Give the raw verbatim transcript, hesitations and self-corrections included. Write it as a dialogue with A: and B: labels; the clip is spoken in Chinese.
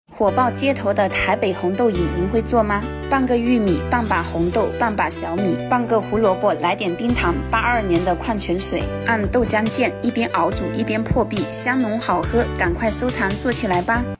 A: 火爆街头的台北红豆饮，您会做吗？半个玉米，半把红豆，半把小米，半个胡萝卜，来点冰糖，八二年的矿泉水，按豆浆键，一边熬煮一边破壁，香浓好喝，赶快收藏做起来吧！